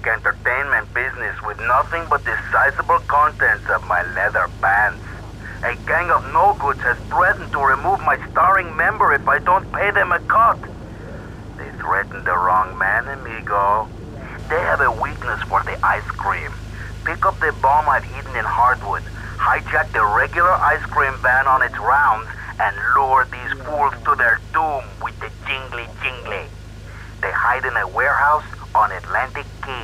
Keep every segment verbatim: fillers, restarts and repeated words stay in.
basic entertainment business with nothing but the sizable contents of my leather pants. A gang of no-goods has threatened to remove my starring member if I don't pay them a cut. They threatened the wrong man, amigo. They have a weakness for the ice cream. Pick up the bomb I've hidden in Hardwood, hijack the regular ice cream van on its rounds, and lure these fools to their doom with the jingly jingly. They hide in a warehouse on Atlantic Key.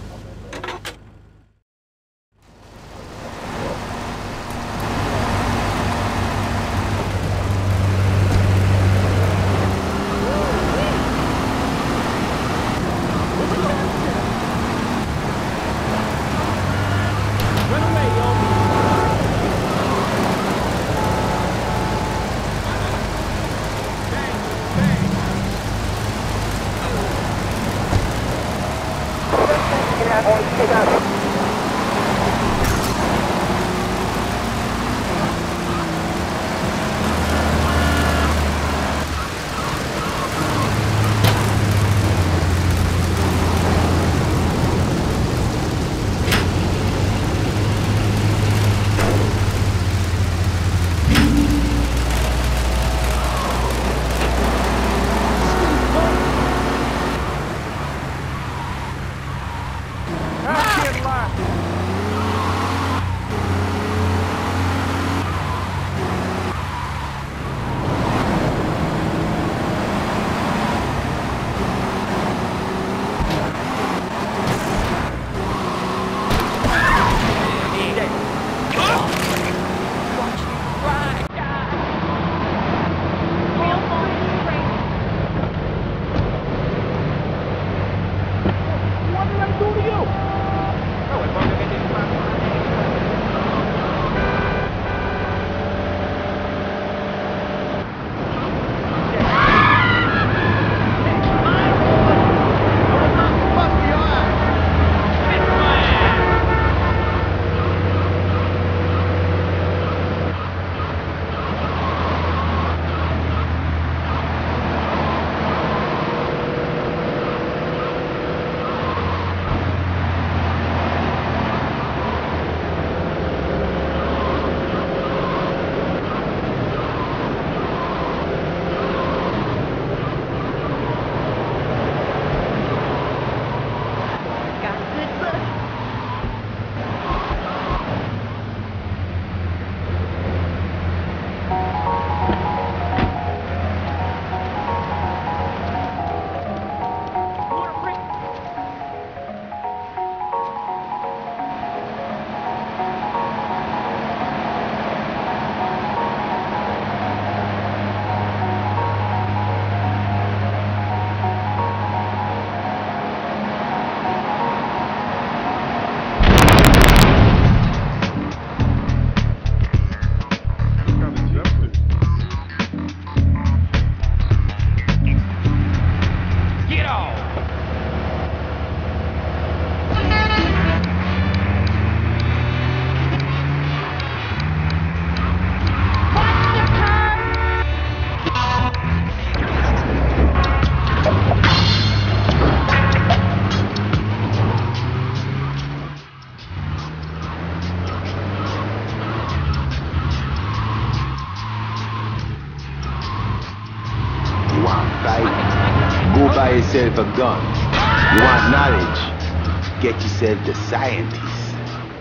Go buy yourself a gun. You want knowledge? Get yourself the scientist.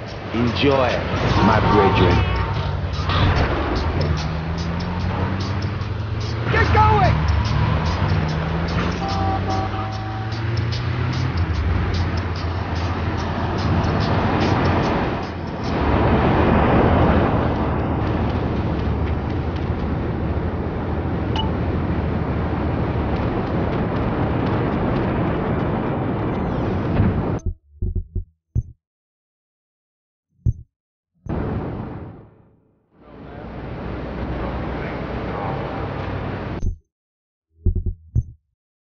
Enjoy, my brethren. Get going!